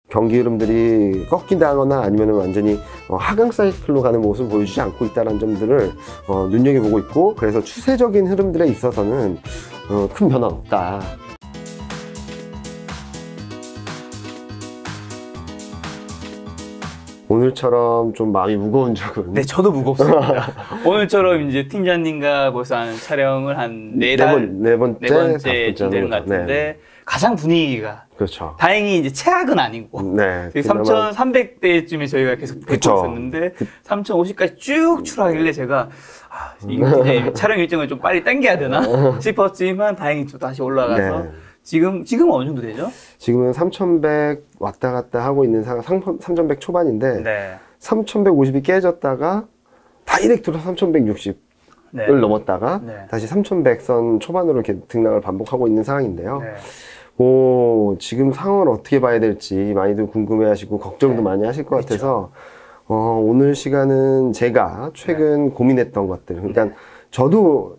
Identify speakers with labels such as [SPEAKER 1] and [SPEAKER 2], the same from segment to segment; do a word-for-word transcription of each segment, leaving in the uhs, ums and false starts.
[SPEAKER 1] 경기 흐름들이 꺾인다거나 아니면 완전히 하강 사이클로 가는 모습을 보여주지 않고 있다는 점들을 어, 눈여겨보고 있고, 그래서 추세적인 흐름들에 있어서는 어, 큰 변화는 없다. 오늘처럼 좀 마음이 무거운 적은?
[SPEAKER 2] 네, 저도 무겁습니다. 오늘처럼 이제 팀장님과 벌써 한 촬영을 한 네 달,
[SPEAKER 1] 네, 번, 네 번째,
[SPEAKER 2] 네 번째 되는 것 같은데,
[SPEAKER 1] 네.
[SPEAKER 2] 가장 분위기가.
[SPEAKER 1] 그렇죠.
[SPEAKER 2] 다행히 이제 최악은 아니고.
[SPEAKER 1] 네.
[SPEAKER 2] 삼천삼백 대쯤에 저희가 계속 뵙고 있었는데,
[SPEAKER 1] 그...
[SPEAKER 2] 삼천오십까지 쭉 출하길래 제가, 아, 이제 촬영 일정을 좀 빨리 당겨야 되나 싶었지만, 다행히 또 다시 올라가서. 네. 지금, 지금 어느 정도 되죠?
[SPEAKER 1] 지금은 삼천백 왔다 갔다 하고 있는 상황, 삼천백 초반인데,
[SPEAKER 2] 네.
[SPEAKER 1] 삼천백오십이 깨졌다가, 다이렉트로 삼천백육십을 네. 넘었다가, 네. 다시 삼천백 선 초반으로 이렇게 등락을 반복하고 있는 상황인데요. 네. 오, 지금 상황을 어떻게 봐야 될지 많이들 궁금해 하시고, 걱정도 네. 많이 하실 것 그렇죠. 같아서, 어, 오늘 시간은 제가 최근 네. 고민했던 것들, 그러니까 네. 저도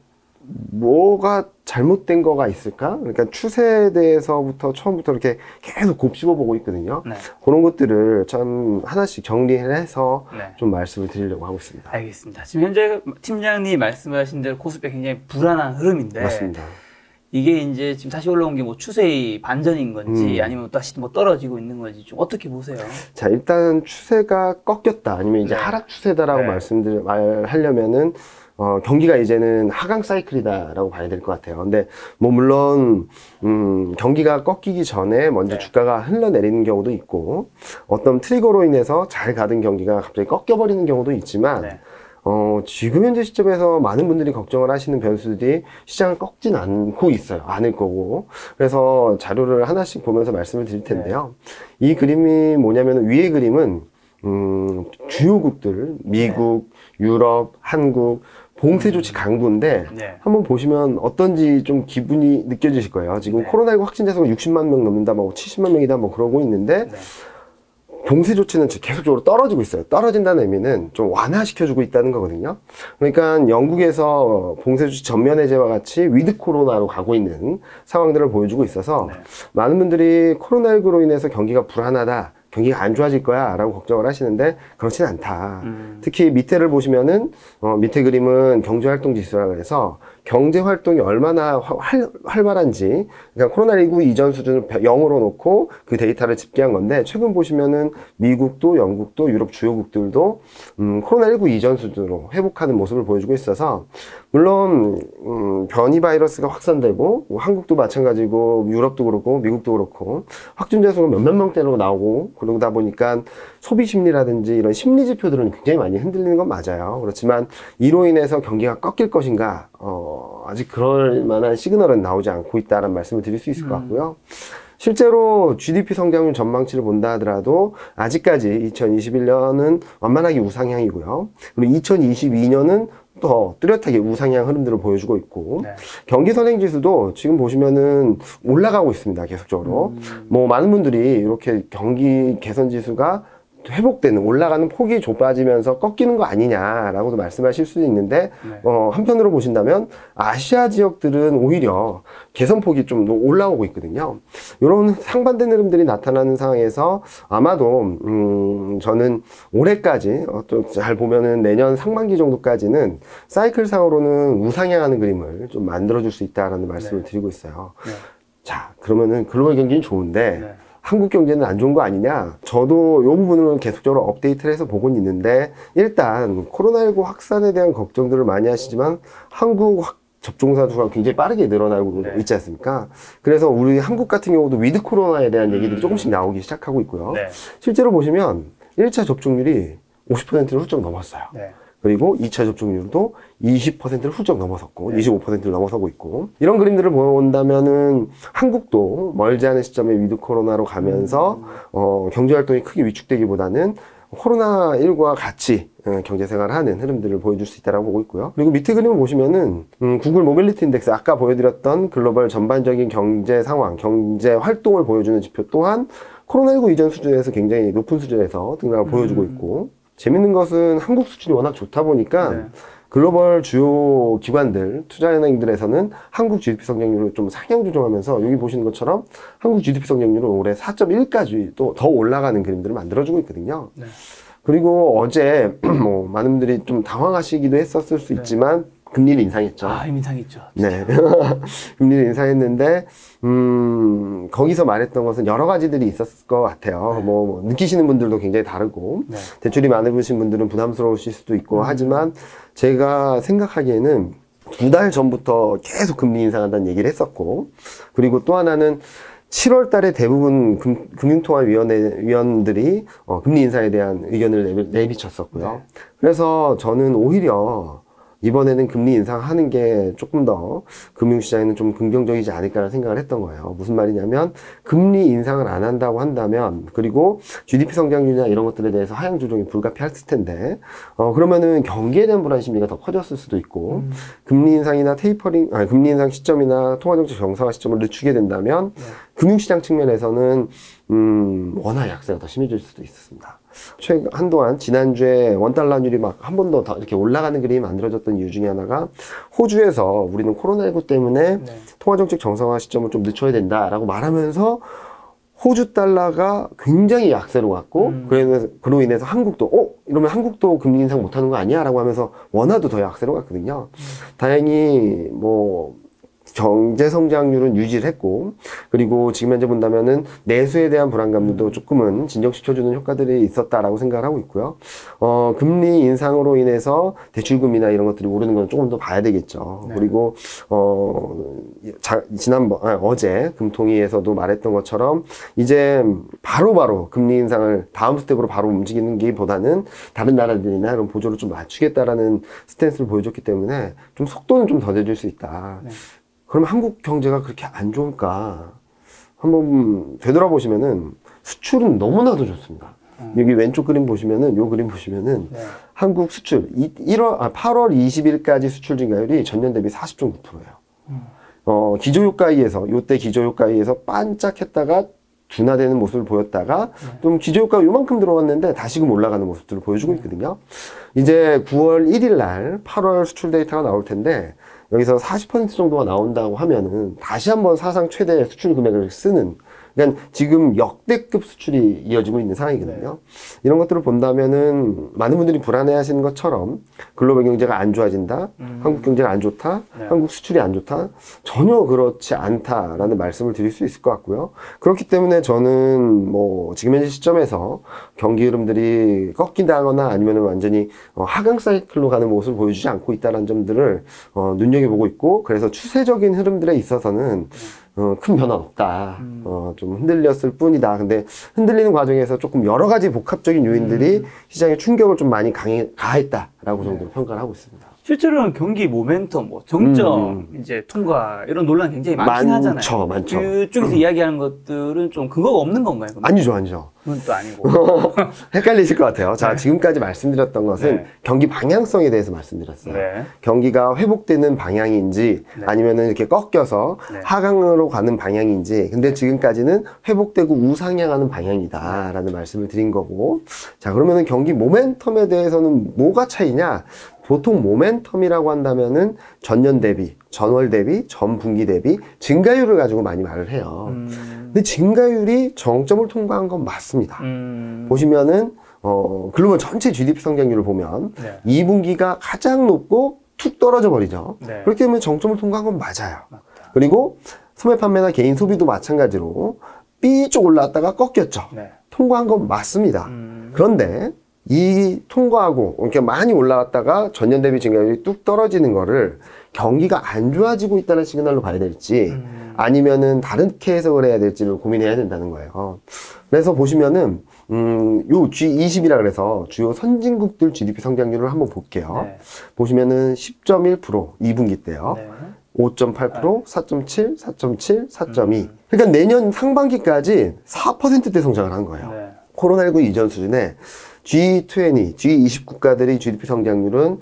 [SPEAKER 1] 뭐가 잘못된 거가 있을까? 그러니까 추세에 대해서부터 처음부터 이렇게 계속 곱씹어 보고 있거든요. 네. 그런 것들을 참 하나씩 정리를 해서 네. 좀 말씀을 드리려고 하고 있습니다.
[SPEAKER 2] 알겠습니다. 지금 현재 팀장님이 말씀하신 대로 코스피 굉장히 불안한 흐름인데.
[SPEAKER 1] 맞습니다.
[SPEAKER 2] 이게 이제 지금 다시 올라온 게 뭐 추세의 반전인 건지 음. 아니면 다시 뭐 떨어지고 있는 건지 좀 어떻게 보세요?
[SPEAKER 1] 자, 일단 추세가 꺾였다 아니면 이제 네. 하락 추세다라고 네. 말씀드려 말하려면은 어, 경기가 이제는 하강 사이클이다라고 봐야 될 것 같아요. 근데 뭐 물론 음, 경기가 꺾이기 전에 먼저 네. 주가가 흘러내리는 경우도 있고, 어떤 트리거로 인해서 잘 가던 경기가 갑자기 꺾여버리는 경우도 있지만 네. 어, 지금 현재 시점에서 많은 분들이 걱정을 하시는 변수들이 시장을 꺾진 않고 있어요. 않을 거고. 그래서 자료를 하나씩 보면서 말씀을 드릴 텐데요. 네. 이 그림이 뭐냐면, 위의 그림은 음, 주요국들, 미국, 네. 유럽, 한국, 봉쇄 조치 강도인데 네. 한번 보시면 어떤지 좀 기분이 느껴지실 거예요. 지금 네. 코로나십구 확진자 수가 육십만 명 넘는다, 뭐 칠십만 명이다, 뭐 그러고 있는데 네. 봉쇄 조치는 계속적으로 떨어지고 있어요. 떨어진다는 의미는 좀 완화시켜주고 있다는 거거든요. 그러니까 영국에서 봉쇄 조치 전면 해제와 같이 위드 코로나로 가고 있는 상황들을 보여주고 있어서 네. 많은 분들이 코로나십구로 인해서 경기가 불안하다, 경기가 안 좋아질 거야 라고 걱정을 하시는데 그렇진 않다. 음. 특히 밑에를 보시면은 어, 밑에 그림은 경제활동지수라고 해서 경제활동이 얼마나 활, 활발한지, 그러니까 코로나십구 이전 수준을 영으로 놓고 그 데이터를 집계한 건데, 최근 보시면은 미국도 영국도 유럽 주요국들도 음, 코로나십구 이전 수준으로 회복하는 모습을 보여주고 있어서, 물론 음, 변이 바이러스가 확산되고 한국도 마찬가지고 유럽도 그렇고 미국도 그렇고 확진자 수가 몇몇 명대로 나오고 그러다 보니까 소비 심리라든지 이런 심리 지표들은 굉장히 많이 흔들리는 건 맞아요. 그렇지만 이로 인해서 경기가 꺾일 것인가, 어, 아직 그럴 만한 시그널은 나오지 않고 있다는 말씀을 드릴 수 있을 것 같고요. 실제로 지디피 성장률 전망치를 본다 하더라도 아직까지 이천이십일 년은 완만하게 우상향이고요. 그리고 이천이십이 년은 더 뚜렷하게 우상향 흐름들을 보여주고 있고, 네. 경기 선행지수도 지금 보시면은 올라가고 있습니다. 계속적으로. 음. 뭐 많은 분들이 이렇게 경기 개선지수가 회복되는, 올라가는 폭이 좁아지면서 꺾이는 거 아니냐라고도 말씀하실 수도 있는데, 네. 어, 한편으로 보신다면 아시아 지역들은 오히려 개선폭이 좀 올라오고 있거든요. 이런 상반된 흐름들이 나타나는 상황에서 아마도 음, 저는 올해까지 어, 또 잘 보면은 내년 상반기 정도까지는 사이클상으로는 우상향하는 그림을 좀 만들어줄 수 있다라는 말씀을 네. 드리고 있어요. 네. 자, 그러면은 글로벌 경기는 좋은데 네. 한국 경제는 안 좋은 거 아니냐? 저도 이 부분은 계속적으로 업데이트를 해서 보고는 있는데, 일단 코로나십구 확산에 대한 걱정들을 많이 하시지만 한국 확 접종자 수가 굉장히 빠르게 늘어나고 네. 있지 않습니까? 그래서 우리 한국 같은 경우도 위드 코로나에 대한 얘기들이 음. 조금씩 나오기 시작하고 있고요. 네. 실제로 보시면 일 차 접종률이 오십 퍼센트를 훌쩍 넘었어요. 네. 그리고 이 차 접종률도 이십 퍼센트를 훌쩍 넘어섰고, 네. 이십오 퍼센트를 넘어서고 있고, 이런 그림들을 본다면은 한국도 멀지 않은 시점에 위드 코로나로 가면서 음. 어, 경제활동이 크게 위축되기보다는 코로나십구와 같이 경제생활을 하는 흐름들을 보여줄 수 있다고 보고 있고요. 그리고 밑에 그림을 보시면은 음, 구글 모빌리티 인덱스, 아까 보여드렸던 글로벌 전반적인 경제 상황, 경제 활동을 보여주는 지표 또한 코로나십구 이전 수준에서 굉장히 높은 수준에서 등락을 음. 보여주고 있고, 재밌는 것은 한국 수준이 워낙 좋다 보니까 네. 글로벌 주요 기관들, 투자은행들에서는 한국 지디피 성장률을 좀 상향 조정하면서 여기 보시는 것처럼 한국 지디피 성장률은 올해 사 점 일까지 또 더 올라가는 그림들을 만들어주고 있거든요. 네. 그리고 어제 뭐 많은 분들이 좀 당황하시기도 했었을 수 네. 있지만 금리를 인상했죠.
[SPEAKER 2] 아, 인상했죠.
[SPEAKER 1] 네. 금리를 인상했는데, 음, 거기서 말했던 것은 여러 가지들이 있었을 것 같아요. 네. 뭐, 뭐, 느끼시는 분들도 굉장히 다르고, 네. 대출이 많으신 분들은 부담스러우실 수도 있고, 음. 하지만 제가 생각하기에는 두 달 전부터 계속 금리 인상한다는 얘기를 했었고, 그리고 또 하나는 칠월 달에 대부분 금, 금융통화위원회, 위원들이, 어, 금리 인상에 대한 의견을 내비, 내비쳤었고요. 네. 그래서 저는 오히려 이번에는 금리 인상하는 게 조금 더 금융시장에는 좀 긍정적이지 않을까라는 생각을 했던 거예요. 무슨 말이냐면 금리 인상을 안 한다고 한다면 그리고 지디피 성장률이나 이런 것들에 대해서 하향 조정이 불가피했을 텐데 어 그러면은 경기에 대한 불안 심리가 더 커졌을 수도 있고 음. 금리 인상이나 테이퍼링 아니 금리 인상 시점이나 통화정책 정상화 시점을 늦추게 된다면 네. 금융시장 측면에서는 음 워낙 약세가 더 심해질 수도 있었습니다. 최근 한동안 지난주에 원달러율이 막 한 번 더 이렇게 올라가는 그림이 만들어졌던 이유 중에 하나가 호주에서 우리는 코로나십구 때문에 네. 통화정책 정상화 시점을 좀 늦춰야 된다라고 말하면서 호주 달러가 굉장히 약세로 갔고 음. 그래서 그로 인해서 한국도 어 이러면 한국도 금리 인상 못하는 거 아니야? 라고 하면서 원화도 더 약세로 갔거든요. 음. 다행히 뭐 경제 성장률은 유지를 했고 그리고 지금 현재 본다면은 내수에 대한 불안감도 조금은 진정시켜주는 효과들이 있었다라고 생각을 하고 있고요. 어 금리 인상으로 인해서 대출금이나 이런 것들이 오르는 건 조금 더 봐야 되겠죠. 네. 그리고 어 자, 지난번 아, 어제 금통위에서도 말했던 것처럼 이제 바로바로 바로 금리 인상을 다음 스텝으로 바로 움직이는 게 보다는 다른 나라들이나 이런 보조를 좀 맞추겠다라는 스탠스를 보여줬기 때문에 좀 속도는 좀 더뎌질 수 있다. 네. 그럼 한국 경제가 그렇게 안 좋을까? 한번 되돌아보시면은 수출은 너무나도 좋습니다. 음. 여기 왼쪽 그림 보시면은, 요 그림 보시면은 네. 한국 수출, 일월, 아, 팔월 이십일까지 수출 증가율이 전년 대비 사십 점 구 퍼센트예요. 음. 어, 기조효과위에서, 요때 기조효과위에서 반짝했다가 둔화되는 모습을 보였다가 네. 좀 기조효과 요만큼 들어갔는데 다시금 올라가는 모습들을 보여주고 있거든요. 이제 구월 일일 날 팔월 수출 데이터가 나올 텐데 여기서 사십 퍼센트 정도가 나온다고 하면은 다시 한번 사상 최대 수출 금액을 쓰는 그러니까 지금 역대급 수출이 이어지고 있는 상황이거든요. 네. 이런 것들을 본다면은 많은 분들이 불안해 하시는 것처럼 글로벌 경제가 안 좋아진다, 음. 한국 경제가 안 좋다, 네. 한국 수출이 안 좋다, 전혀 그렇지 않다라는 말씀을 드릴 수 있을 것 같고요. 그렇기 때문에 저는 뭐 지금 현재 시점에서 경기 흐름들이 꺾인다거나 아니면은 완전히 어 하강 사이클로 가는 모습을 보여주지 않고 있다는 점들을 어 눈여겨보고 있고 그래서 추세적인 흐름들에 있어서는 어, 큰 변화는 없다. 음. 어, 좀 흔들렸을 뿐이다. 근데 흔들리는 과정에서 조금 여러 가지 복합적인 요인들이 음. 시장에 충격을 좀 많이 강해, 가했다라고 정도로 네. 평가를 하고 있습니다.
[SPEAKER 2] 실제로는 경기 모멘텀, 뭐 정점, 음. 이제 통과 이런 논란 굉장히 많긴
[SPEAKER 1] 많죠,
[SPEAKER 2] 하잖아요.
[SPEAKER 1] 많죠.
[SPEAKER 2] 그쪽에서 음. 이야기하는 것들은 좀 근거가 없는 건가요? 그러면?
[SPEAKER 1] 아니죠, 아니죠.
[SPEAKER 2] 그건 또 아니고.
[SPEAKER 1] 헷갈리실 것 같아요. 자, 네. 지금까지 말씀드렸던 것은 네. 경기 방향성에 대해서 말씀드렸어요. 네. 경기가 회복되는 방향인지 네. 아니면은 이렇게 꺾여서 네. 하강으로 가는 방향인지. 근데 지금까지는 회복되고 우상향하는 방향이다라는 네. 말씀을 드린 거고. 자, 그러면은 경기 모멘텀에 대해서는 뭐가 차이냐? 보통 모멘텀이라고 한다면은 전년 대비, 전월 대비, 전분기 대비 증가율을 가지고 많이 말을 해요. 음. 근데 증가율이 정점을 통과한 건 맞습니다. 음. 보시면은 어 글로벌 전체 지디피 성장률을 보면 네. 이 분기가 가장 높고 툭 떨어져 버리죠. 네. 그렇기 때문에 정점을 통과한 건 맞아요. 맞다. 그리고 소매 판매나 개인 소비도 마찬가지로 삐쭉 올라왔다가 꺾였죠. 네. 통과한 건 맞습니다. 음. 그런데 이 통과하고 이렇게 많이 올라왔다가 전년 대비 증가율이 뚝 떨어지는 거를 경기가 안 좋아지고 있다는 시그널로 봐야 될지 음. 아니면은 다르게 해석을 해야 될지를 고민해야 된다는 거예요. 그래서 보시면은 음, 요 지 이십이라 그래서 주요 선진국들 지디피 성장률을 한번 볼게요. 네. 보시면은 십 점 일 퍼센트 이 분기 때요. 네. 오 점 팔 퍼센트, 사 점 칠, 사 점 칠, 사 점 이. 음. 그러니까 내년 상반기까지 사 퍼센트대 성장을 한 거예요. 네. 코로나십구 이전 수준에 지 이십, 지 이십 국가들의 지디피 성장률은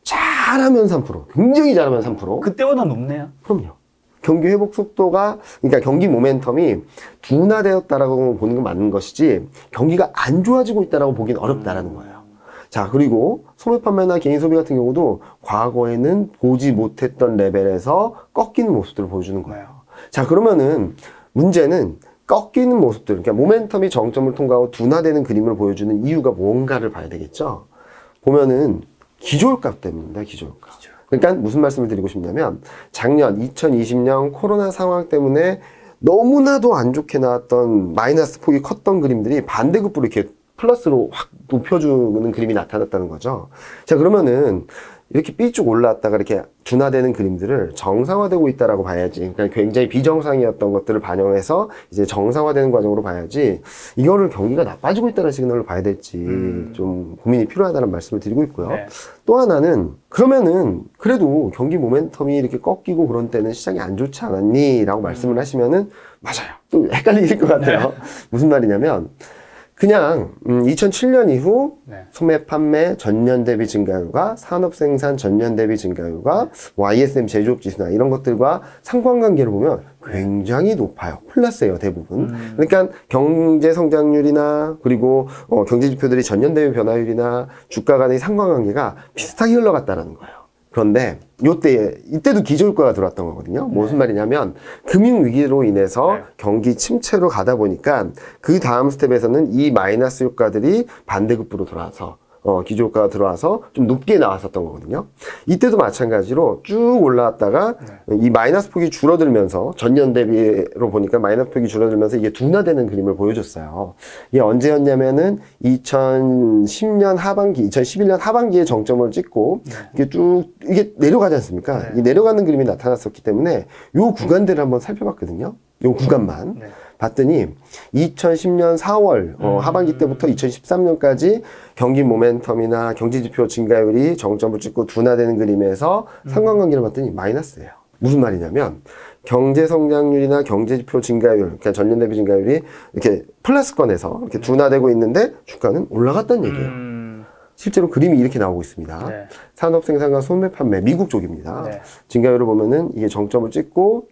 [SPEAKER 1] 잘하면 삼 퍼센트, 굉장히 잘하면 삼 퍼센트.
[SPEAKER 2] 그때보다 높네요.
[SPEAKER 1] 그럼요. 경기 회복 속도가, 그러니까 경기 모멘텀이 둔화되었다라고 보는 건 맞는 것이지, 경기가 안 좋아지고 있다라고 보기는 어렵다라는 거예요. 자, 그리고 소매 판매나 개인 소비 같은 경우도 과거에는 보지 못했던 레벨에서 꺾이는 모습들을 보여주는 거예요. 자, 그러면은 문제는 꺾이는 모습들, 그러니까 모멘텀이 정점을 통과하고 둔화되는 그림을 보여주는 이유가 뭔가를 봐야 되겠죠. 보면은 기저효과 때문입니다. 기저효과. 그러니까 무슨 말씀을 드리고 싶냐면 작년 이천이십 년 코로나 상황 때문에 너무나도 안 좋게 나왔던 마이너스 폭이 컸던 그림들이 반대급부로 이렇게 플러스로 확 높여주는 그림이 나타났다는 거죠. 자, 그러면은 이렇게 삐쭉 올라왔다가 이렇게 둔화되는 그림들을 정상화되고 있다라고 봐야지. 그러니까 굉장히 비정상이었던 것들을 반영해서 이제 정상화되는 과정으로 봐야지, 이거를 경기가 나빠지고 있다는 시그널로 봐야 될지 음. 좀 고민이 필요하다는 말씀을 드리고 있고요. 네. 또 하나는, 그러면은 그래도 경기 모멘텀이 이렇게 꺾이고 그런 때는 시장이 안 좋지 않았니? 라고 말씀을 하시면은 맞아요. 또 헷갈릴 것 같아요. 네. 무슨 말이냐면 그냥 음, 이천칠 년 이후 네. 소매 판매 전년 대비 증가율과 산업 생산 전년 대비 증가율과 와이에스엠 제조업 지수나 이런 것들과 상관관계를 보면 굉장히 높아요. 플러스예요, 대부분. 음. 그러니까 경제 성장률이나 그리고 어, 경제 지표들이 전년 대비 변화율이나 주가 간의 상관관계가 비슷하게 흘러갔다는 거예요. 그런데 요때 이때도 기저효과가 들어왔던 거거든요. 무슨 말이냐면 금융위기로 인해서 경기 침체로 가다 보니까 그 다음 스텝에서는 이 마이너스 효과들이 반대급부로 돌아와서 어, 기저효과가 들어와서 좀 높게 나왔었던 거거든요. 이때도 마찬가지로 쭉 올라왔다가 네. 이 마이너스 폭이 줄어들면서 전년 대비로 보니까 마이너스 폭이 줄어들면서 이게 둔화되는 그림을 보여줬어요. 이게 언제였냐면은 이천십 년 하반기, 이천십일 년 하반기에 정점을 찍고 네. 이게 쭉 이게 내려가지 않습니까? 네. 이 내려가는 그림이 나타났었기 때문에 요 구간들을 한번 살펴봤거든요. 요 구간만. 네. 봤더니 이천십 년 사월 어, 하반기 때부터 이천십삼 년까지 경기 모멘텀이나 경제지표 증가율이 정점을 찍고 둔화되는 그림에서 음. 상관관계를 봤더니 마이너스예요. 무슨 말이냐면 경제성장률이나 경제지표 증가율, 그러니까 전년 대비 증가율이 이렇게 플러스권에서 이렇게 둔화되고 있는데 주가는 올라갔다는 얘기예요. 음. 실제로 그림이 이렇게 나오고 있습니다. 네. 산업 생산과 소매 판매, 미국 쪽입니다. 네. 증가율을 보면은 이게 정점을 찍고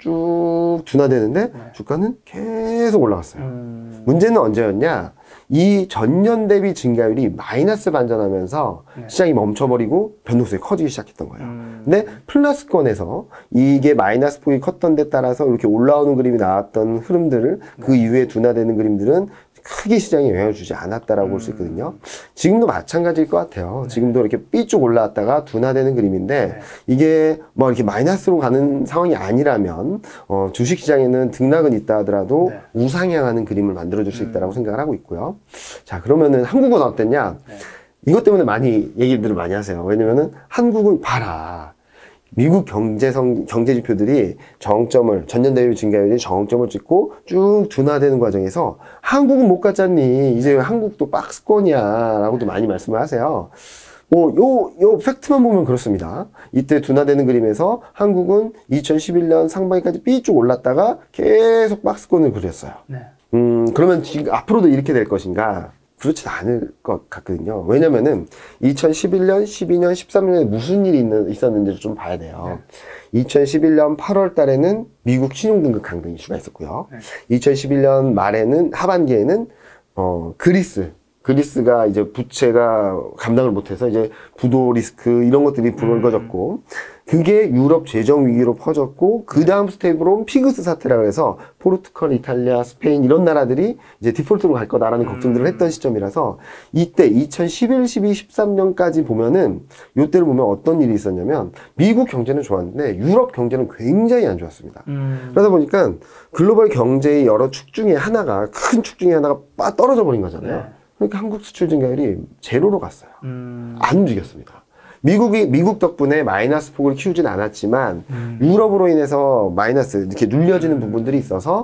[SPEAKER 1] 쭉 둔화되는데 네. 주가는 계속 올라갔어요. 음... 문제는 언제였냐? 이 전년 대비 증가율이 마이너스 반전하면서 네. 시장이 멈춰버리고 변동성이 커지기 시작했던 거예요. 음... 근데 플러스권에서 이게 마이너스 폭이 컸던 데 따라서 이렇게 올라오는 그림이 나왔던 흐름들을 네. 그 이후에 둔화되는 그림들은 크게 시장에 영향을 주지 않았다라고 음. 볼 수 있거든요. 지금도 마찬가지일 것 같아요. 네. 지금도 이렇게 삐쭉 올라왔다가 둔화되는 그림인데 네. 이게 뭐 이렇게 마이너스로 가는 상황이 아니라면 어, 주식시장에는 등락은 있다 하더라도 네. 우상향하는 그림을 만들어줄 수 있다라고 음. 생각을 하고 있고요. 자, 그러면은 한국은 어땠냐? 네. 이것 때문에 많이 얘기들을 많이 하세요. 왜냐면은 한국은 봐라. 미국 경제성, 경제 지표들이 정점을, 전년 대비 증가율이 정점을 찍고 쭉 둔화되는 과정에서 한국은 못 갔잖니. 이제 한국도 박스권이야. 라고도 많이 말씀을 하세요. 뭐, 요, 요 팩트만 보면 그렇습니다. 이때 둔화되는 그림에서 한국은 이천십일 년 상반기까지 삐쭉 올랐다가 계속 박스권을 그렸어요. 네. 음, 그러면 지금 앞으로도 이렇게 될 것인가? 그렇지 않을 것 같거든요. 왜냐면은 이천십일 년, 십이 년, 십삼 년에 무슨 일이 있는, 있었는지를 좀 봐야 돼요. 네. 이천십일 년 팔월 달에는 미국 신용등급 강등 이슈가 있었고요. 네. 이천십일 년 말에는, 하반기에는, 어, 그리스. 그리스가 이제 부채가 감당을 못해서 이제 부도 리스크 이런 것들이 불거졌고, 음. 그게 유럽 재정 위기로 퍼졌고, 그 다음 스텝으로 피그스 사태라고 해서 포르투갈, 이탈리아, 스페인 이런 나라들이 이제 디폴트로 갈 거다라는 음. 걱정들을 했던 시점이라서 이때 이천십일, 십이, 십삼 년까지 보면은 요때를 보면 어떤 일이 있었냐면 미국 경제는 좋았는데 유럽 경제는 굉장히 안 좋았습니다. 음. 그러다 보니까 글로벌 경제의 여러 축 중에 하나가, 큰 축 중에 하나가 빠 떨어져 버린 거잖아요. 네. 그러니까 한국 수출 증가율이 제로로 갔어요. 음. 안 움직였습니다. 미국이, 미국 덕분에 마이너스 폭을 키우진 않았지만, 음. 유럽으로 인해서 마이너스, 이렇게 눌려지는 음. 부분들이 있어서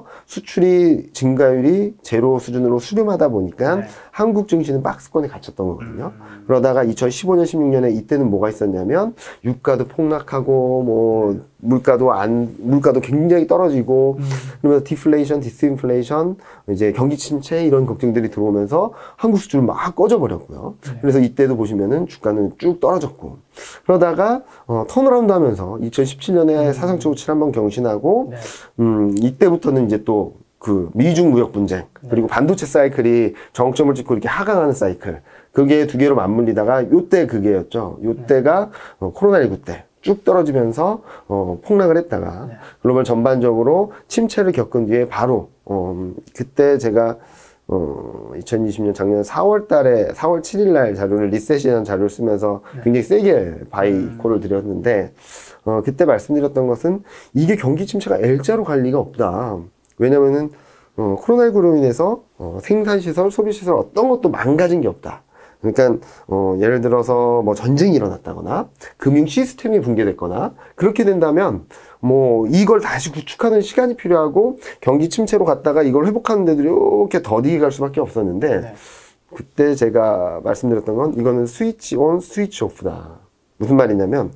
[SPEAKER 1] 수출이 증가율이 제로 수준으로 수렴하다 보니까 네. 한국 증시는 박스권에 갇혔던 거거든요. 음. 그러다가 이천십오 년, 십육 년에 이때는 뭐가 있었냐면, 유가도 폭락하고, 뭐, 물가도 안, 물가도 굉장히 떨어지고, 음. 그러면서 디플레이션, 디스인플레이션, 이제 경기 침체 이런 걱정들이 들어오면서 한국 수출은 막 꺼져버렸고요. 네. 그래서 이때도 보시면은 주가는 쭉 떨어졌고, 그러다가, 어, 턴어라운드 하면서 이천십칠 년에 음. 사상 최고치를 한번 경신하고, 네. 음, 이때부터는 이제 또 그 미중 무역 분쟁 그리고 반도체 사이클이 정점을 찍고 이렇게 하강하는 사이클 그게 두 개로 맞물리다가 요때 그게였죠. 요때가 어, 코로나십구 때 쭉 떨어지면서 어, 폭락을 했다가
[SPEAKER 2] 네.
[SPEAKER 1] 글로벌 전반적으로 침체를 겪은 뒤에 바로 어, 그때 제가 어, 이천이십 년 작년 사월 달에 사월 칠일 날 자료를 리셋이라는 자료를 쓰면서
[SPEAKER 2] 네.
[SPEAKER 1] 굉장히 세게 바이콜을 드렸는데 어, 그때 말씀드렸던 것은 이게 경기 침체가 L자로 갈 리가 없다. 왜냐면은 어, 코로나십구로 인해서 어, 생산시설, 소비시설 어떤 것도 망가진 게 없다. 그러니까 어, 예를 들어서 뭐 전쟁이 일어났다거나 금융 시스템이 붕괴됐거나 그렇게 된다면 뭐 이걸 다시 구축하는 시간이 필요하고 경기 침체로 갔다가 이걸 회복하는 데도 이렇게 더디게 갈 수밖에 없었는데
[SPEAKER 2] 네.
[SPEAKER 1] 그때 제가 말씀드렸던 건 이거는 스위치 온 스위치 오프다. 무슨 말이냐면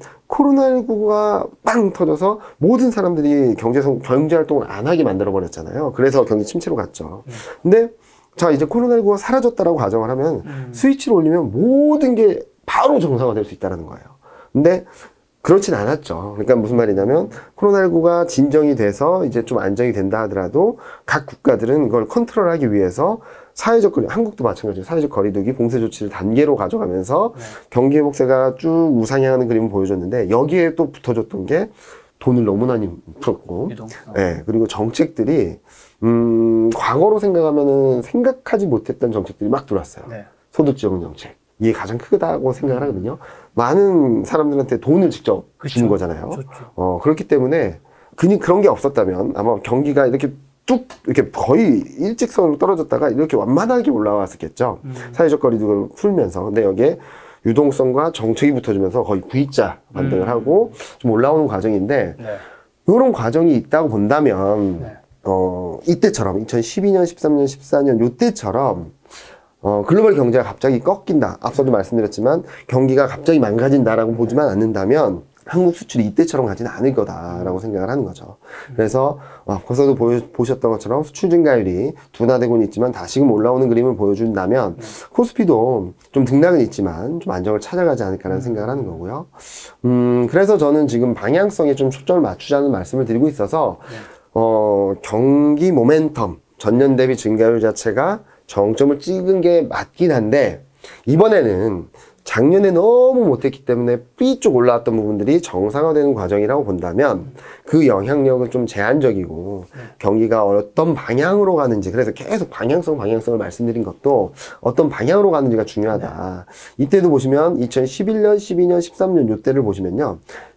[SPEAKER 1] 코로나십구가 빵 터져서 모든 사람들이 경제 경제 활동을 안 하게 만들어 버렸잖아요. 그래서 경기 침체로 갔죠.
[SPEAKER 2] 네.
[SPEAKER 1] 근데 자 이제 코로나십구가 사라졌다라고 가정을 하면
[SPEAKER 2] 음.
[SPEAKER 1] 스위치를 올리면 모든 게 바로 정상화될 수 있다는 거예요. 근데 그렇진 않았죠. 그러니까 무슨 말이냐면 코로나십구가 진정이 돼서 이제 좀 안정이 된다 하더라도 각 국가들은 이걸 컨트롤하기 위해서 사회적 거리, 한국도 마찬가지로 사회적 거리두기, 봉쇄 조치를 단계로 가져가면서
[SPEAKER 2] 네.
[SPEAKER 1] 경기 회복세가 쭉 우상향하는 그림을 보여줬는데 여기에 또 붙어줬던 게 돈을 너무 많이 풀었고,
[SPEAKER 2] 유동. 어.
[SPEAKER 1] 네, 그리고 정책들이 음, 과거로 생각하면은 생각하지 못했던 정책들이 막 들어왔어요.
[SPEAKER 2] 네.
[SPEAKER 1] 소득지원 정책. 이게 가장 크다고 생각을 하거든요. 많은 사람들한테 돈을 직접
[SPEAKER 2] 그쵸.
[SPEAKER 1] 주는 거잖아요.
[SPEAKER 2] 좋죠.
[SPEAKER 1] 어, 그렇기 때문에 그니 그런 게 없었다면 아마 경기가 이렇게 뚝 이렇게 거의 일직선으로 떨어졌다가 이렇게 완만하게 올라왔었겠죠. 음. 사회적 거리두기를 풀면서. 근데 여기에 유동성과 정책이 붙어주면서 거의 V자 반등을
[SPEAKER 2] 음.
[SPEAKER 1] 하고 좀 올라오는 과정인데
[SPEAKER 2] 네.
[SPEAKER 1] 이런 과정이 있다고 본다면
[SPEAKER 2] 네.
[SPEAKER 1] 어, 이때처럼 이천십이 년, 십삼 년, 십사 년 요때처럼 어, 글로벌 경제가 갑자기 꺾인다. 앞서도 말씀드렸지만 경기가 갑자기 망가진다라고 보지만 않는다면 한국 수출이 이때처럼 가지는 않을 거다라고 생각을 하는 거죠. 그래서 어, 벌써도 보여, 보셨던 것처럼 수출 증가율이 둔화되고는 있지만 다시금 올라오는 그림을 보여준다면 코스피도 좀 등락은 있지만 좀 안정을 찾아가지 않을까라는 생각을 하는 거고요. 음, 그래서 저는 지금 방향성에 좀 초점을 맞추자는 말씀을 드리고 있어서 어, 경기 모멘텀 전년 대비 증가율 자체가 정점을 찍은 게 맞긴 한데 이번에는 작년에 너무 못했기 때문에 삐쭉 올라왔던 부분들이 정상화되는 과정이라고 본다면 그 영향력은 좀 제한적이고 경기가 어떤 방향으로 가는지 그래서 계속 방향성 방향성을 말씀드린 것도 어떤 방향으로 가는지가 중요하다. 이때도 보시면 이천십일 년, 십이 년, 십삼 년 요때를 보시면요.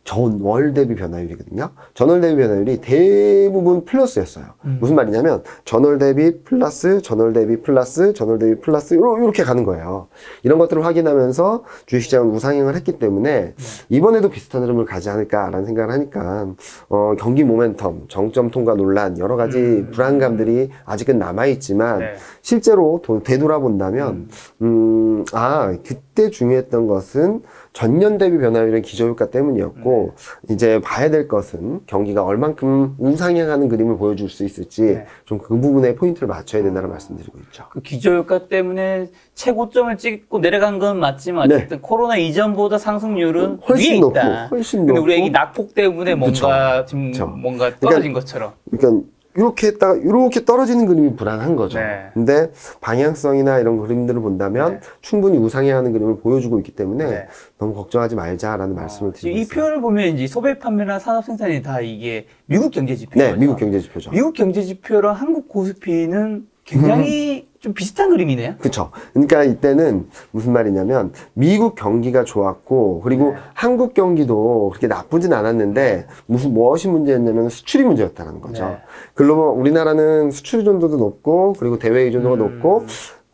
[SPEAKER 1] 전월 대비 변화율이거든요. 전월 대비 변화율이 대부분 플러스였어요. 음. 무슨 말이냐면 전월 대비 플러스, 전월 대비 플러스, 전월 대비 플러스 이렇게 가는 거예요. 이런 것들을 확인하면서 주식시장은 우상향을 했기 때문에 이번에도 비슷한 흐름을 가지 않을까라는 생각을 하니까 어, 경기 모멘텀, 정점 통과 논란 여러 가지 음. 불안감들이 아직은 남아있지만 네. 실제로 도, 되돌아본다면 음, 아 그때 중요했던 것은 전년 대비 변화율은 기저효과 때문이었고 네. 이제 봐야 될 것은 경기가 얼만큼 우상향하는 그림을 보여줄 수 있을지 네. 좀 그 부분에 포인트를 맞춰야 된다는 말씀드리고 있죠.
[SPEAKER 2] 그 기저효과 때문에 최고점을 찍고 내려간 건 맞지만 어쨌든 네. 코로나 이전보다 상승률은
[SPEAKER 1] 훨씬
[SPEAKER 2] 위에
[SPEAKER 1] 높고,
[SPEAKER 2] 있다.
[SPEAKER 1] 훨씬
[SPEAKER 2] 근데
[SPEAKER 1] 높고.
[SPEAKER 2] 우리가 이 낙폭 때문에 뭔가
[SPEAKER 1] 그쵸.
[SPEAKER 2] 지금
[SPEAKER 1] 그쵸.
[SPEAKER 2] 뭔가 떨어진 그러니까, 것처럼.
[SPEAKER 1] 그러니까 이렇게 했다가 이렇게 떨어지는 그림이 불안한 거죠.
[SPEAKER 2] 네.
[SPEAKER 1] 근데 방향성이나 이런 그림들을 본다면
[SPEAKER 2] 네.
[SPEAKER 1] 충분히 우상향하는 그림을 보여주고 있기 때문에
[SPEAKER 2] 네.
[SPEAKER 1] 너무 걱정하지 말자라는 어, 말씀을 드리고
[SPEAKER 2] 이
[SPEAKER 1] 있어요.
[SPEAKER 2] 표를 보면 이제 소비 판매나 산업 생산이 다 이게 미국 경제 지표죠.
[SPEAKER 1] 네, 미국 경제 지표죠.
[SPEAKER 2] 미국 경제 지표랑 한국 코스피는 굉장히 좀 비슷한 그림이네요.
[SPEAKER 1] 그렇죠. 그러니까 이때는 무슨 말이냐면 미국 경기가 좋았고 그리고 네. 한국 경기도 그렇게 나쁘진 않았는데 무슨 무엇이 문제였냐면 수출이 문제였다는 거죠. 네. 글로벌 우리나라는 수출 의존도도 높고 그리고 대외 의존도가 음. 높고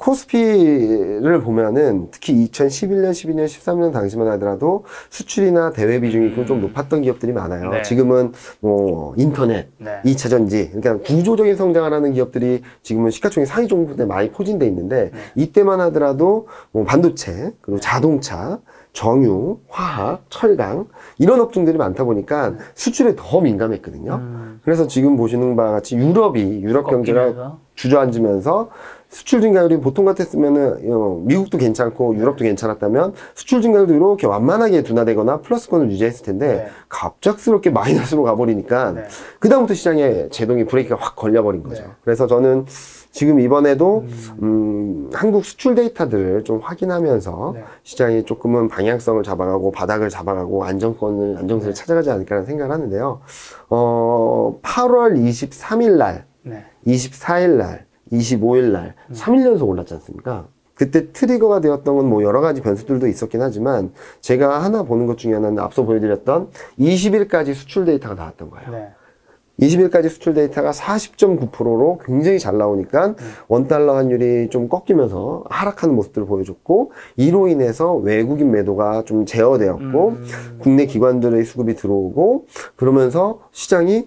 [SPEAKER 1] 코스피를 보면은 특히 이천십일 년, 십이 년, 십삼 년 당시만 하더라도 수출이나 대외 비중이 음. 좀 높았던 기업들이 많아요. 네. 지금은 뭐 인터넷, 네. 이 차 전지, 그러니까 구조적인 성장을 하는 기업들이 지금은 시가총액 상위 종목에 많이 포진돼 있는데 네. 이때만 하더라도 뭐 반도체, 그리고 자동차, 정유, 화학, 철강 이런 업종들이 많다 보니까 수출에 더 민감했거든요. 음. 그래서 지금 보시는 바와 같이 유럽이 유럽 경제가 꺾이면서. 주저앉으면서 수출 증가율이 보통 같았으면은 어, 미국도 괜찮고 유럽도 괜찮았다면 수출 증가율도 이렇게 완만하게 둔화되거나 플러스권을 유지했을 텐데 네. 갑작스럽게 마이너스로 가버리니까 네. 그 다음부터 시장에 제동이 브레이크가 확 걸려버린 거죠. 네. 그래서 저는 지금 이번에도 음. 음, 한국 수출 데이터들을 좀 확인하면서 네. 시장이 조금은 방향성을 잡아가고 바닥을 잡아가고 안정권을 안정세를 네. 찾아가지 않을까라는 생각을 하는데요. 어, 팔월 이십삼일 날, 네. 이십사일 날, 이십오일 날 음. 삼 일 연속 올랐지 않습니까? 그때 트리거가 되었던 건 뭐 여러 가지 변수들도 있었긴 하지만 제가 하나 보는 것 중에 하나는 앞서 보여드렸던 이십 일까지 수출 데이터가 나왔던 거예요. 네. 이십 일까지 수출 데이터가 사십 점 구 퍼센트로 굉장히 잘 나오니까 음. 원달러 환율이 좀 꺾이면서 하락하는 모습들을 보여줬고 이로 인해서 외국인 매도가 좀 제어되었고 음. 국내 기관들의 수급이 들어오고 그러면서 시장이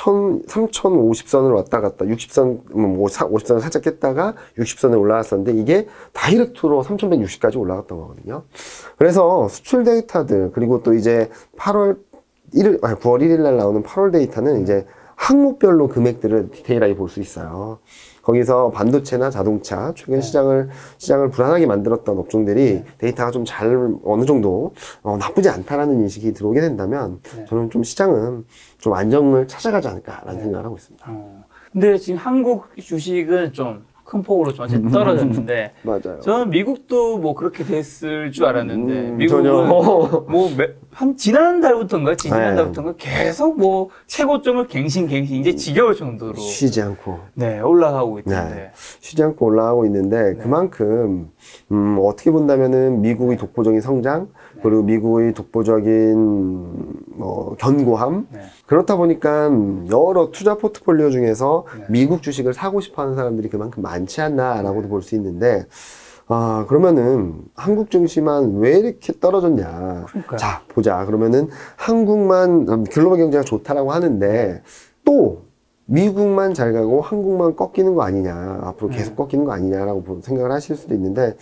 [SPEAKER 1] 삼천오십 선을 왔다 갔다 육십 선, 뭐 오십 선을 살짝 깼다가 육십 선에 올라왔었는데 이게 다이렉트로 삼천백육십까지 올라갔던 거거든요. 그래서 수출 데이터들 그리고 또 이제 팔월 일일, 아니 구월 일일 날 나오는 팔월 데이터는 이제 항목별로 금액들을 디테일하게 볼 수 있어요. 거기서 반도체나 자동차, 최근 네. 시장을, 시장을 불안하게 만들었던 업종들이 네. 데이터가 좀 잘, 어느 정도, 어, 나쁘지 않다라는 인식이 들어오게 된다면, 네. 저는 좀 시장은 좀 안정을 찾아가지 않을까라는 네. 생각을 하고 있습니다.
[SPEAKER 2] 어. 근데 지금 한국 주식은 좀 큰 폭으로 좀 어쨌든 떨어졌는데,
[SPEAKER 1] 맞아요.
[SPEAKER 2] 저는 미국도 뭐 그렇게 됐을 줄 알았는데,
[SPEAKER 1] 음,
[SPEAKER 2] 미국은
[SPEAKER 1] 전혀.
[SPEAKER 2] 뭐, 한, 지난달부터인가? 지난달부터인가? 계속 뭐, 최고점을 갱신, 갱신, 이제 지겨울 정도로.
[SPEAKER 1] 쉬지 않고.
[SPEAKER 2] 네, 올라가고 있던데.
[SPEAKER 1] 네, 쉬지 않고 올라가고 있는데, 네. 그만큼, 음, 어떻게 본다면은 미국의 독보적인 성장, 네. 그리고 미국의 독보적인, 뭐, 견고함. 네. 그렇다 보니까 여러 투자 포트폴리오 중에서 네. 미국 주식을 사고 싶어 하는 사람들이 그만큼 많지 않나라고도 네. 볼 수 있는데, 아, 그러면은 한국 증시만 왜 이렇게 떨어졌냐. 그러니까요. 자, 보자. 그러면은 한국만, 글로벌 경제가 좋다라고 하는데, 또 미국만 잘 가고 한국만 꺾이는 거 아니냐. 앞으로 계속 네. 꺾이는 거 아니냐라고 생각을 하실 수도 있는데,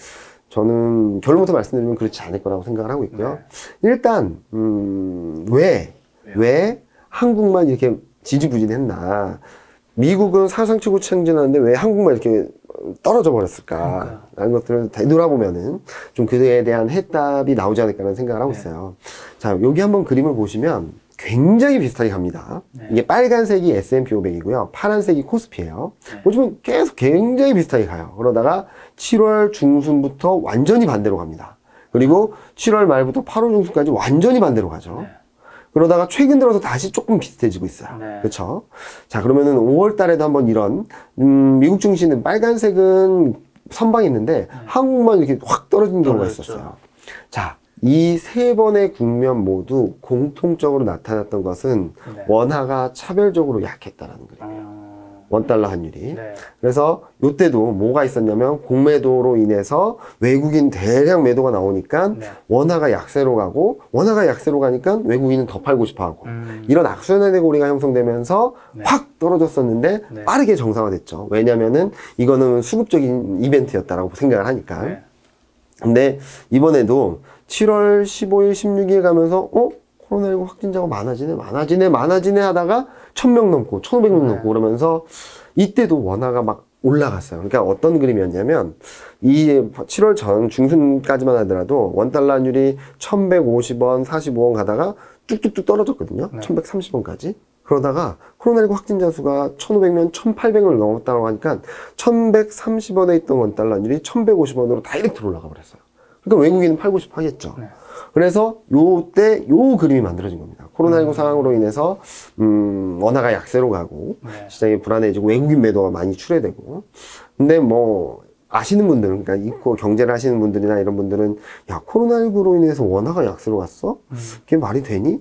[SPEAKER 1] 저는 결론부터 말씀드리면 그렇지 않을 거라고 생각을 하고 있고요. 네. 일단, 음, 왜, 왜요? 왜 한국만 이렇게 지지부진했나. 미국은 사상 최고 챙진하는데 왜 한국만 이렇게 떨어져 버렸을까? 라는 것들을 되돌아보면은 좀 그에 대한 해답이 나오지 않을까라는 생각을 하고 있어요. 네. 자, 여기 한번 그림을 보시면 굉장히 비슷하게 갑니다. 네. 이게 빨간색이 에스 앤 피 오백이고요. 파란색이 코스피예요. 네. 보시면 계속 굉장히 비슷하게 가요. 그러다가 칠월 중순부터 완전히 반대로 갑니다. 그리고 칠월 말부터 팔월 중순까지 완전히 반대로 가죠. 네. 그러다가 최근 들어서 다시 조금 비슷해지고 있어요. 네. 그렇죠? 자, 그러면은 오월 달에도 한번 이런 음, 미국 증시는 빨간색은 선방이 있는데 네. 한국만 이렇게 확 떨어진 경우가 있었어요. 자, 이 세 번의 국면 모두 공통적으로 나타났던 것은 네. 원화가 차별적으로 약했다라는 거예요. 음... 원달러 환율이. 네. 그래서 이때도 뭐가 있었냐면 공매도로 인해서 외국인 대량 매도가 나오니까 네. 원화가 약세로 가고 원화가 약세로 가니까 외국인은 더 팔고 싶어 하고 음... 이런 악순환의 고리가 형성되면서 네. 확 떨어졌었는데 네. 빠르게 정상화됐죠. 왜냐면은 이거는 수급적인 이벤트였다라고 생각을 하니까. 네. 근데 이번에도 칠월 십오일, 십육일 가면서 어? 코로나십구 확진자가 많아지네, 많아지네, 많아지네 하다가 천 명 넘고, 천오백 명 네. 넘고 그러면서 이때도 원화가 막 올라갔어요. 그러니까 어떤 그림이었냐면 이 칠월 전 중순까지만 하더라도 원달러 환율이 천백오십 원, 사십오 원 가다가 뚝뚝뚝 떨어졌거든요. 네. 천백삼십 원까지. 그러다가 코로나십구 확진자 수가 천오백 명, 천팔백 명을 넘었다고 하니까 천백삼십 원에 있던 원달러 환율이 천백오십 원으로 다이렉트로 올라가 버렸어요. 그러니까 외국인은 팔고 싶어 하겠죠. 네. 그래서 요때 요 그림이 만들어진 겁니다. 코로나십구 음. 상황으로 인해서 음, 원화가 약세로 가고 네. 시장이 불안해지고 외국인 매도가 많이 출회되고. 근데 뭐 아시는 분들은, 그러니까 이코 경제를 하시는 분들이나 이런 분들은 야, 코로나십구로 인해서 원화가 약세로 갔어? 음. 그게 말이 되니?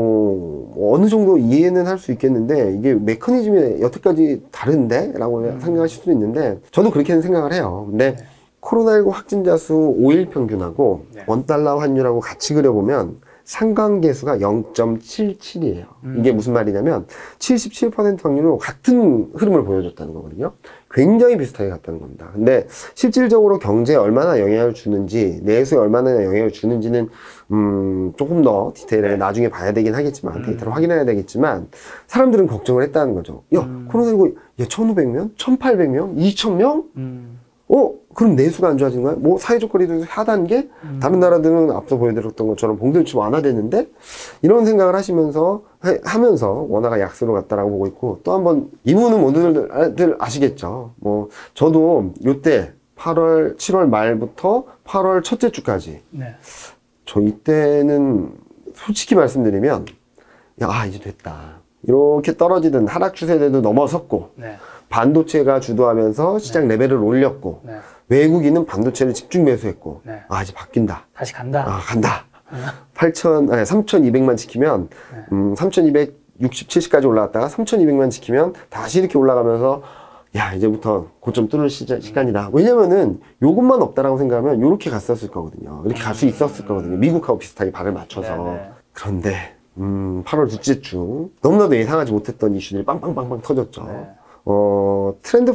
[SPEAKER 1] 뭐 어느 정도 이해는 할 수 있겠는데 이게 메커니즘이 여태까지 다른데? 라고 음. 생각하실 수도 있는데 저도 그렇게는 생각을 해요. 근데 네. 코로나십구 확진자 수 오 일 평균하고 네. 원달러 환율하고 같이 그려보면 상관계수가 영 점 칠칠이에요.
[SPEAKER 2] 음.
[SPEAKER 1] 이게 무슨 말이냐면 칠십칠 퍼센트 확률로 같은 흐름을 보여줬다는 거거든요. 굉장히 비슷하게 갔다는 겁니다. 근데 실질적으로 경제에 얼마나 영향을 주는지, 내수에 얼마나 영향을 주는지는 음, 조금 더 디테일하게 나중에 봐야 되긴 하겠지만, 데이터를 확인해야 되겠지만, 사람들은 걱정을 했다는 거죠. 야,
[SPEAKER 2] 음.
[SPEAKER 1] 코로나십구, 야, 천오백 명? 천팔백 명? 이천 명?
[SPEAKER 2] 음.
[SPEAKER 1] 어? 그럼 내수가 안 좋아지는 거야? 뭐 사회적 거리두기 사 단계?
[SPEAKER 2] 음.
[SPEAKER 1] 다른 나라들은 앞서 보여드렸던 것처럼 봉들치 완화됐는데? 이런 생각을 하시면서 하, 하면서 원화가 약세로 갔다라고 보고 있고, 또 한번 이 부분은 모두들 아시겠죠. 뭐 저도 요때 팔월, 칠월 말부터 팔월 첫째 주까지
[SPEAKER 2] 네.
[SPEAKER 1] 저 이때는 솔직히 말씀드리면 야, 아, 이제 됐다. 이렇게 떨어지던 하락 추세대도 넘어섰고,
[SPEAKER 2] 네.
[SPEAKER 1] 반도체가 주도하면서 시장 레벨을 올렸고,
[SPEAKER 2] 네.
[SPEAKER 1] 외국인은 반도체를 집중 매수했고,
[SPEAKER 2] 네.
[SPEAKER 1] 아, 이제 바뀐다.
[SPEAKER 2] 다시 간다.
[SPEAKER 1] 아, 간다. 팔천, 아니, 삼천이백만 지키면,
[SPEAKER 2] 네.
[SPEAKER 1] 음, 삼천이백육십, 칠십까지 올라갔다가 삼천이백만 지키면 다시 이렇게 올라가면서, 야, 이제부터 고점 뚫을 시자, 시간이다. 왜냐면은 요것만 없다라고 생각하면 요렇게 갔었을 거거든요. 이렇게 갈 수 있었을 거거든요. 미국하고 비슷하게 발을 맞춰서.
[SPEAKER 2] 네, 네.
[SPEAKER 1] 그런데, 음, 팔월 둘째 주, 너무나도 예상하지 못했던 이슈들이 빵빵빵빵 터졌죠.
[SPEAKER 2] 네.
[SPEAKER 1] 어,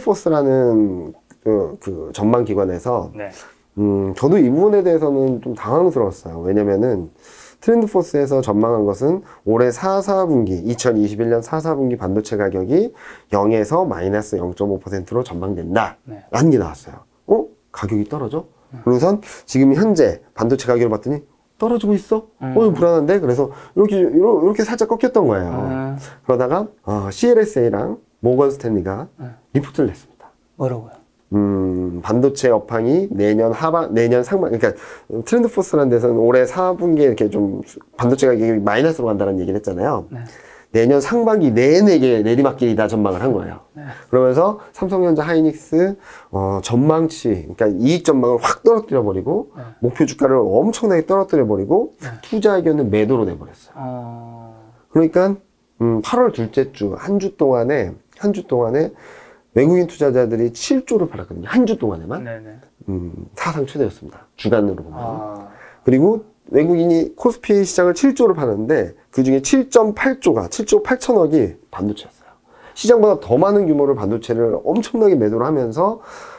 [SPEAKER 1] 트렌드포스라는 그, 그 전망기관에서,
[SPEAKER 2] 네.
[SPEAKER 1] 음, 저도 이 부분에 대해서는 좀 당황스러웠어요. 왜냐면은, 트렌드포스에서 전망한 것은 올해 사, 사분기, 이천이십일 년 사, 사분기 반도체 가격이 영에서 마이너스 영 점 오 퍼센트로 전망된다.
[SPEAKER 2] 네.
[SPEAKER 1] 라는 게 나왔어요. 어? 가격이 떨어져? 그러고선 지금 현재 반도체 가격을 봤더니 떨어지고 있어?
[SPEAKER 2] 음.
[SPEAKER 1] 어, 이거 불안한데? 그래서 이렇게, 이렇게 살짝 꺾였던 거예요.
[SPEAKER 2] 음.
[SPEAKER 1] 그러다가, 어, 씨엘에스에이랑 모건 스탠리가
[SPEAKER 2] 음.
[SPEAKER 1] 리포트를 냈습니다.
[SPEAKER 2] 뭐라고요?
[SPEAKER 1] 음, 반도체 업황이 내년 하반, 내년 상반, 그러니까 트렌드포스라는 데서는 올해 사분기에 이렇게 좀 반도체 가격이 마이너스로 간다는 얘기를 했잖아요.
[SPEAKER 2] 네.
[SPEAKER 1] 내년 상반기 내내 이게 내리막길이다 전망을 한 거예요.
[SPEAKER 2] 네.
[SPEAKER 1] 그러면서 삼성전자, 하이닉스 어, 전망치, 그러니까 이익 전망을 확 떨어뜨려 버리고
[SPEAKER 2] 네.
[SPEAKER 1] 목표 주가를 엄청나게 떨어뜨려 버리고
[SPEAKER 2] 네.
[SPEAKER 1] 투자 의견을 매도로 내버렸어요.
[SPEAKER 2] 어...
[SPEAKER 1] 그러니까 음, 팔월 둘째 주 한 주 동안에 한 주 동안에 외국인 투자자들이 칠조를 팔았거든요. 한 주 동안에만.
[SPEAKER 2] 네네.
[SPEAKER 1] 음, 사상 최대였습니다. 주간으로 보면.
[SPEAKER 2] 아...
[SPEAKER 1] 그리고 외국인이 코스피 시장을 칠조를 파는데 그 중에 칠 점 팔조가 칠조 팔천억이 반도체였어요. 시장보다 더 많은 규모를 반도체를 엄청나게 매도를 하면서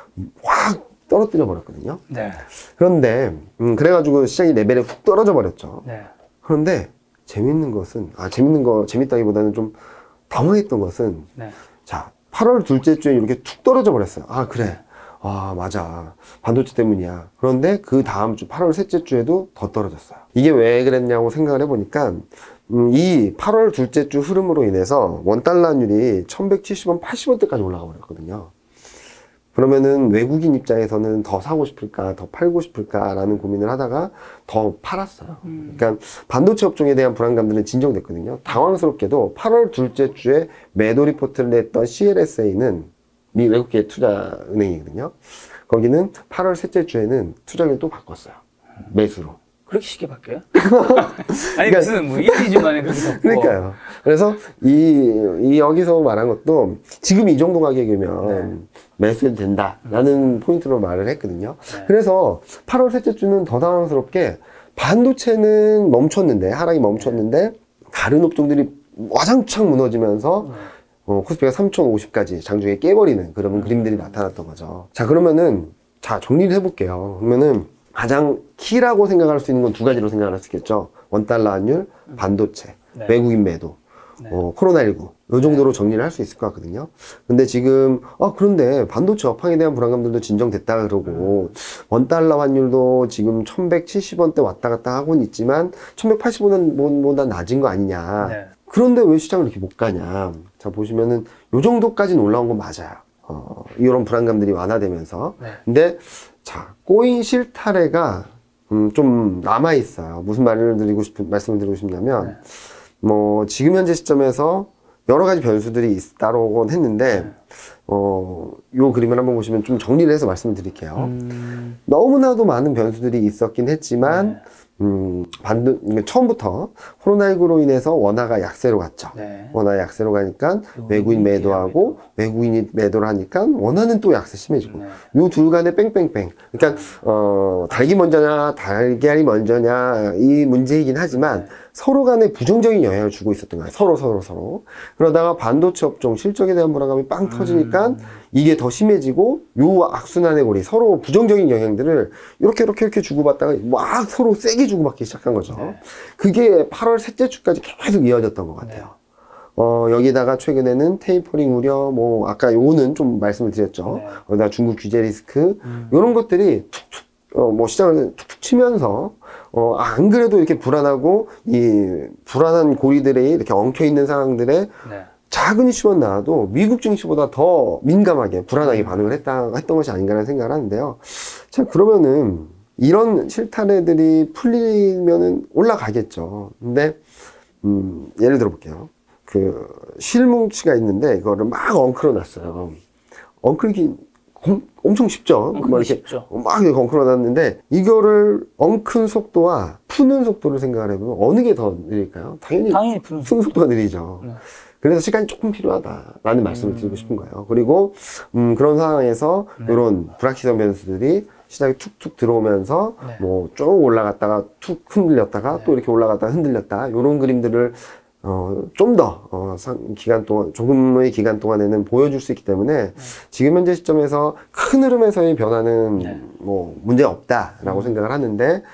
[SPEAKER 1] 확 떨어뜨려 버렸거든요.
[SPEAKER 2] 네.
[SPEAKER 1] 그런데 음, 그래가지고 시장이 레벨이 훅 떨어져 버렸죠.
[SPEAKER 2] 네.
[SPEAKER 1] 그런데 재밌는 것은 아 재밌는 거 재밌다기보다는 좀 당황했던 것은
[SPEAKER 2] 네.
[SPEAKER 1] 자 팔월 둘째 주에 이렇게 툭 떨어져 버렸어요. 아 그래. 아 맞아 반도체 때문이야. 그런데 그 다음 주 팔월 셋째 주에도 더 떨어졌어요. 이게 왜 그랬냐고 생각을 해보니까 음, 이 팔월 둘째 주 흐름으로 인해서 원달러율이 천백칠십 원, 팔십 원대까지 올라가 버렸거든요. 그러면은 외국인 입장에서는 더 사고 싶을까, 더 팔고 싶을까라는 고민을 하다가 더 팔았어요.
[SPEAKER 2] 음.
[SPEAKER 1] 그러니까 반도체 업종에 대한 불안감들은 진정됐거든요. 당황스럽게도 팔월 둘째 주에 매도 리포트를 냈던 씨엘에스에이는 미 외국계 투자은행이거든요. 거기는 팔월 셋째 주에는 투자금을 또 바꿨어요. 매수로.
[SPEAKER 2] 그렇게 쉽게 바뀌어요? 아니 그러니까, 무슨 뭐 일, 이 주 만에 그렇게 바뀌고.
[SPEAKER 1] 그러니까요. 그래서 이, 이 여기서 말한 것도 지금 이 정도 가격이면
[SPEAKER 2] 네.
[SPEAKER 1] 매수해도 된다라는 음. 포인트로 말을 했거든요.
[SPEAKER 2] 네.
[SPEAKER 1] 그래서 팔월 셋째 주는 더 당황스럽게 반도체는 멈췄는데 하락이 멈췄는데 다른 업종들이 와장창 무너지면서
[SPEAKER 2] 네.
[SPEAKER 1] 어, 코스피가 삼천오십까지 장중에 깨버리는 그런 음. 그림들이 나타났던 거죠. 자 그러면은 자 정리를 해볼게요. 그러면은 가장 키라고 생각할 수 있는 건 두 가지로 생각할 수 있겠죠. 원달러 환율, 반도체,
[SPEAKER 2] 네.
[SPEAKER 1] 외국인 매도,
[SPEAKER 2] 네.
[SPEAKER 1] 어, 코로나십구 이 정도로 정리를 할 수 있을 것 같거든요. 근데 지금 아 그런데 반도체 업황에 대한 불안감들도 진정됐다 그러고 음. 원달러 환율도 지금 천백칠십 원대 왔다 갔다 하고는 있지만 천백팔십 원보다 낮은 거 아니냐. 네. 그런데 왜 시장을 이렇게 못 가냐. 자 보시면은 요 정도까지는 올라온 건 맞아요. 어, 이런 불안감들이 완화되면서. 네. 근데 자, 꼬인 실타래가 음, 좀 남아 있어요. 무슨 말을 드리고 싶은 말씀을 드리고 싶냐면 네. 뭐 지금 현재 시점에서 여러 가지 변수들이 있다고는 했는데 네. 어, 요 그림을 한번 보시면 좀 정리를 해서 말씀을 드릴게요. 음... 너무나도 많은 변수들이 있었긴 했지만 네. 음, 반드, 처음부터 코로나십구로 인해서 원화가 약세로 갔죠.
[SPEAKER 2] 네.
[SPEAKER 1] 원화 약세로 가니까 외국인 매도하고 외국인이 매도를 하니까 원화는 또 약세 심해지고
[SPEAKER 2] 네.
[SPEAKER 1] 요 둘 간에 뺑뺑뺑. 그러니까 어, 닭이 먼저냐 달걀이 먼저냐 이 문제이긴 하지만
[SPEAKER 2] 네.
[SPEAKER 1] 서로 간에 부정적인 영향을 주고 있었던 거예요. 서로 서로 서로. 그러다가 반도체 업종 실적에 대한 불안감이 빵 터지니까
[SPEAKER 2] 음.
[SPEAKER 1] 이게 더 심해지고 요 악순환의 고리 서로 부정적인 영향들을 이렇게 이렇게 이렇게 주고받다가 막 서로 세게 주고받기 시작한 거죠.
[SPEAKER 2] 네.
[SPEAKER 1] 그게 팔월 셋째 주까지 계속 이어졌던 것 같아요.
[SPEAKER 2] 네.
[SPEAKER 1] 어, 여기다가 최근에는 테이퍼링 우려, 뭐, 아까 요거는 좀 말씀을 드렸죠.
[SPEAKER 2] 네.
[SPEAKER 1] 거기다 중국 규제 리스크,
[SPEAKER 2] 음.
[SPEAKER 1] 요런 것들이 툭툭, 어, 뭐, 시장을 툭툭 치면서, 어, 안 그래도 이렇게 불안하고, 이 불안한 고리들이 이렇게 엉켜있는 상황들에
[SPEAKER 2] 네.
[SPEAKER 1] 작은 이슈만 나와도 미국 증시보다 더 민감하게, 불안하게 반응을 했다, 했던 것이 아닌가라는 생각을 하는데요. 자, 그러면은, 이런 실타래들이 풀리면은 올라가겠죠. 근데, 음, 예를 들어 볼게요. 그 실뭉치가 있는데 이거를 막 엉클어 놨어요. 엉클기 엄청 쉽죠.
[SPEAKER 2] 엉클기
[SPEAKER 1] 뭐 이렇게
[SPEAKER 2] 쉽죠.
[SPEAKER 1] 막 이렇게 엉클어 놨는데 이거를 엉큰 속도와 푸는 속도를 생각을 해보면 어느 게 더 느릴까요? 당연히,
[SPEAKER 2] 당연히 푸는
[SPEAKER 1] 푸는 속도가 느리죠.
[SPEAKER 2] 네.
[SPEAKER 1] 그래서 시간이 조금 필요하다라는 말씀을 드리고 싶은 거예요. 그리고 음, 그런 상황에서
[SPEAKER 2] 네.
[SPEAKER 1] 이런 불확실성 변수들이 시장에 툭툭 들어오면서
[SPEAKER 2] 네.
[SPEAKER 1] 뭐 쭉 올라갔다가 툭 흔들렸다가
[SPEAKER 2] 네.
[SPEAKER 1] 또 이렇게 올라갔다가 흔들렸다 이런 그림들을 어, 좀 더, 어, 상, 기간 동안, 조금의 기간 동안에는 보여줄 수 있기 때문에, 네. 지금 현재 시점에서 큰 흐름에서의 변화는,
[SPEAKER 2] 네.
[SPEAKER 1] 뭐, 문제 없다라고
[SPEAKER 2] 음.
[SPEAKER 1] 생각을 하는데,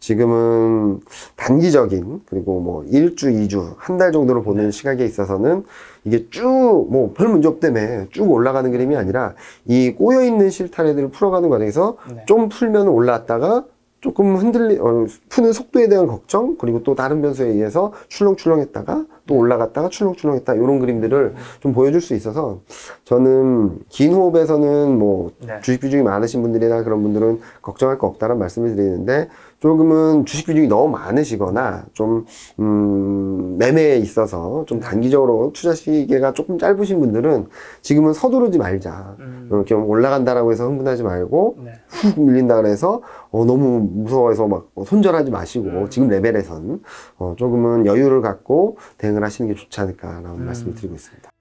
[SPEAKER 1] 지금은 단기적인, 그리고 뭐, 일 주, 이 주, 한 달 정도로 보는
[SPEAKER 2] 네.
[SPEAKER 1] 시각에 있어서는, 이게 쭉, 뭐, 별 문제 없다며 쭉 올라가는 그림이 아니라, 이 꼬여있는 실타래들을 풀어가는 과정에서,
[SPEAKER 2] 네.
[SPEAKER 1] 좀 풀면 올라왔다가, 조금 흔들리, 어, 푸는 속도에 대한 걱정, 그리고 또 다른 변수에 의해서 출렁출렁했다가 또 올라갔다가 출렁출렁했다, 이런 그림들을 좀 보여줄 수 있어서 저는 긴 호흡에서는 뭐
[SPEAKER 2] 네.
[SPEAKER 1] 주식 비중이 많으신 분들이나 그런 분들은 걱정할 거 없다는 말씀을 드리는데 조금은 주식 비중이 너무 많으시거나 좀, 음, 매매에 있어서 좀 단기적으로 투자 시기가 조금 짧으신 분들은 지금은 서두르지 말자.
[SPEAKER 2] 음.
[SPEAKER 1] 이렇게 올라간다라고 해서 흥분하지 말고
[SPEAKER 2] 네.
[SPEAKER 1] 훅 밀린다 그래서 어, 너무 무서워해서 막 손절하지 마시고
[SPEAKER 2] 음.
[SPEAKER 1] 지금 레벨에선 어, 조금은 여유를 갖고 대응을 하시는 게 좋지 않을까라는
[SPEAKER 2] 음.
[SPEAKER 1] 말씀을 드리고 있습니다.